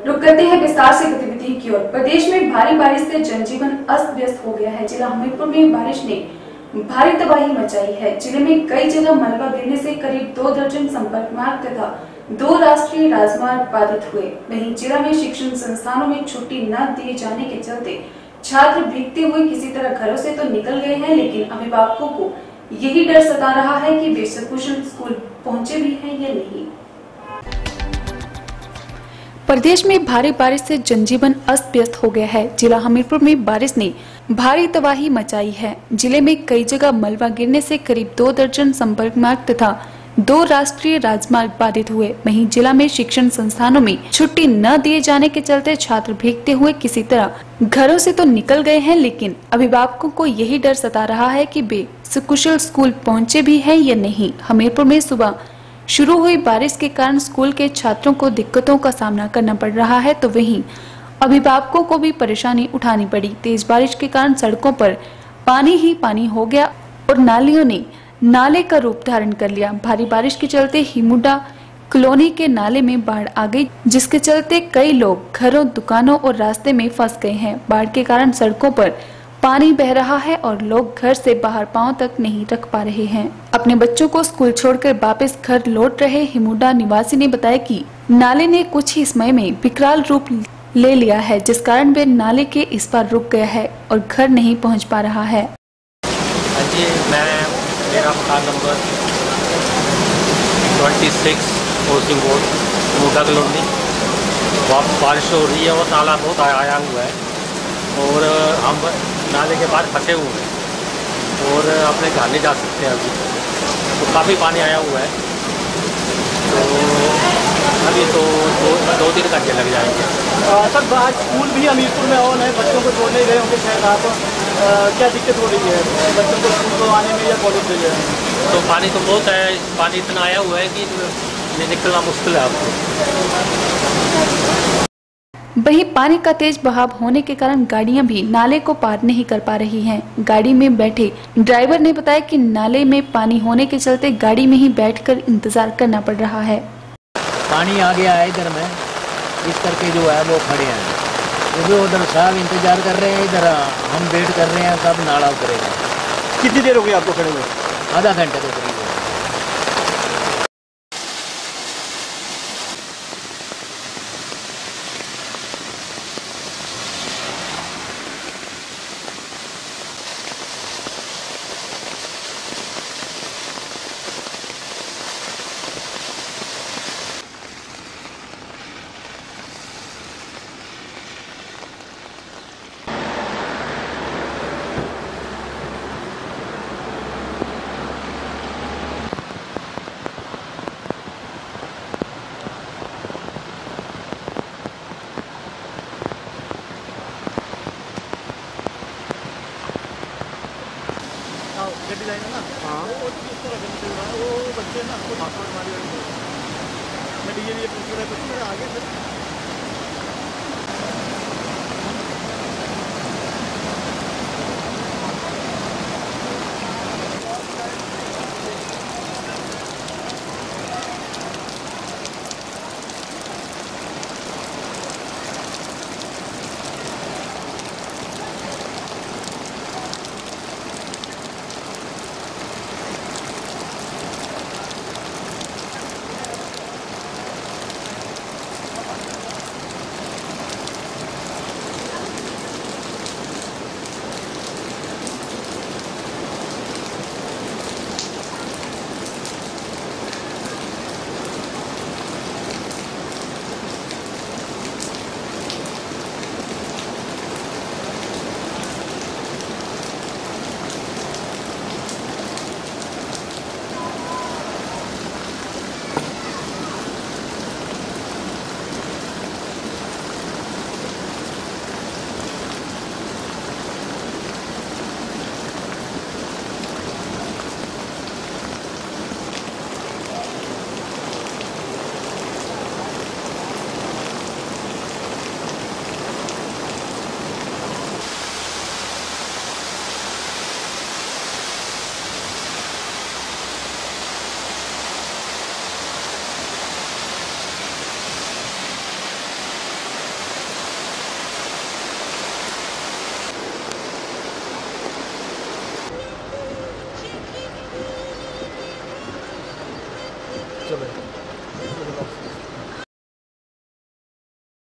रुक करते हैं विस्तार से गतिविधि की ओर। प्रदेश में भारी बारिश से जनजीवन अस्त व्यस्त हो गया है। जिला हमीरपुर में बारिश ने भारी तबाही मचाई है। जिले में कई जगह मलबा गिरने से करीब 2 दर्जन संपर्क मार्ग तथा 2 राष्ट्रीय राजमार्ग बाधित हुए। वहीं जिला में शिक्षण संस्थानों में छुट्टी न दिए जाने के चलते छात्र भीगते हुए किसी तरह घरों से तो निकल गए हैं, लेकिन अभिभावकों को यही डर सता रहा है कि वे सकुशल स्कूल पहुंचे भी हैं या नहीं। प्रदेश में भारी बारिश से जनजीवन अस्त व्यस्त हो गया है। जिला हमीरपुर में बारिश ने भारी तबाही मचाई है। जिले में कई जगह मलबा गिरने से करीब 2 दर्जन संपर्क मार्ग तथा 2 राष्ट्रीय राजमार्ग बाधित हुए। वहीं जिला में शिक्षण संस्थानों में छुट्टी न दिए जाने के चलते छात्र भीगते हुए किसी तरह घरों से तो निकल गए हैं, लेकिन अभिभावकों को यही डर सता रहा है कि वे सकुशल स्कूल पहुंचे भी हैं या नहीं। हमीरपुर में सुबह शुरू हुई बारिश के कारण स्कूल के छात्रों को दिक्कतों का सामना करना पड़ रहा है, तो वहीं अभिभावकों को भी परेशानी उठानी पड़ी। तेज बारिश के कारण सड़कों पर पानी ही पानी हो गया और नालियों ने नाले का रूप धारण कर लिया। भारी बारिश के चलते हिमुडा कॉलोनी के नाले में बाढ़ आ गई, जिसके चलते कई लोग घरों, दुकानों और रास्ते में फंस गए हैं। बाढ़ के कारण सड़कों पर पानी बह रहा है और लोग घर से बाहर पांव तक नहीं रख पा रहे हैं। अपने बच्चों को स्कूल छोड़कर वापस घर लौट रहे हिमुडा निवासी ने बताया कि नाले ने कुछ ही समय में विकराल रूप ले लिया है, जिस कारण वे नाले के इस पार रुक गया है और घर नहीं पहुंच पा रहा है। जी, मेरा मकान number 26 housing board HIMUDA colony. बारिश हो रही है और नाला बहुत आया हुआ है और हम नाले के बाद फंसे हुए हैं और अपने घर नहीं जा सकते हैं अभी, तो काफ़ी पानी आया हुआ है। तो अभी तो 2-3 घंटे लग जाएंगे। सर, आज स्कूल भी हमीरपुर में ऑन है, बच्चों को छोड़ने गए होंगे शायद आप, क्या दिक्कत हो रही है बच्चों को स्कूल को आने में या कॉलेज में जाए? तो पानी तो बहुत है, पानी इतना आया हुआ है कि निकलना मुश्किल है आपको। वहीं पानी का तेज बहाव होने के कारण गाड़ियां भी नाले को पार नहीं कर पा रही हैं। गाड़ी में बैठे ड्राइवर ने बताया कि नाले में पानी होने के चलते गाड़ी में ही बैठकर इंतजार करना पड़ रहा है। पानी आ गया है इधर में, इस करके जो है वो खड़े हैं, वो भी उधर साहब इंतजार कर रहे हैं, इधर हम वेट कर रहे हैं कब नाला उतरेगा। कितनी देर हो गई आपको खड़े हुए? आधा घंटे के करीब। ना हाँ, वो किस तरह से वो बच्चे ना वो पासवर्ड मारी मैं ये पूछ रहा था मेरे आगे से चलो